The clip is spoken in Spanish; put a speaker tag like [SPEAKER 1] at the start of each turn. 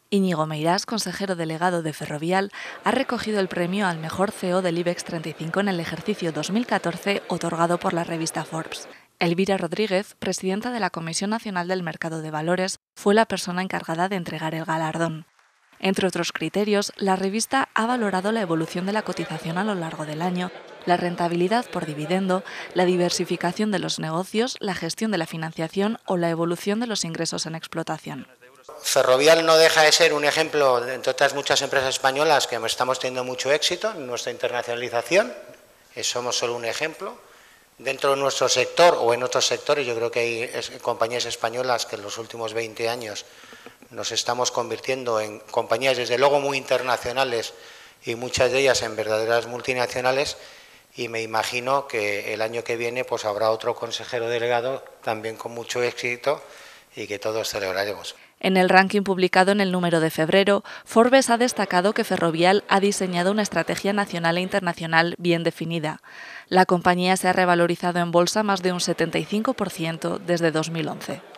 [SPEAKER 1] Íñigo Meirás, consejero delegado de Ferrovial, ha recogido el premio al mejor CEO del IBEX 35 en el ejercicio 2014 otorgado por la revista Forbes. Elvira Rodríguez, presidenta de la Comisión Nacional del Mercado de Valores, fue la persona encargada de entregar el galardón. Entre otros criterios, la revista ha valorado la evolución de la cotización a lo largo del año, la rentabilidad por dividendo, la diversificación de los negocios, la gestión de la financiación o la evolución de los ingresos en explotación.
[SPEAKER 2] Ferrovial no deja de ser un ejemplo, entre otras muchas empresas españolas, que estamos teniendo mucho éxito en nuestra internacionalización. Somos solo un ejemplo. Dentro de nuestro sector o en otros sectores, yo creo que hay compañías españolas que en los últimos 20 años nos estamos convirtiendo en compañías, desde luego, muy internacionales y muchas de ellas en verdaderas multinacionales. Y me imagino que el año que viene pues habrá otro consejero delegado también con mucho éxito y que todos celebraremos.
[SPEAKER 1] En el ranking publicado en el número de febrero, Forbes ha destacado que Ferrovial ha diseñado una estrategia nacional e internacional bien definida. La compañía se ha revalorizado en bolsa más de un 75% desde 2011.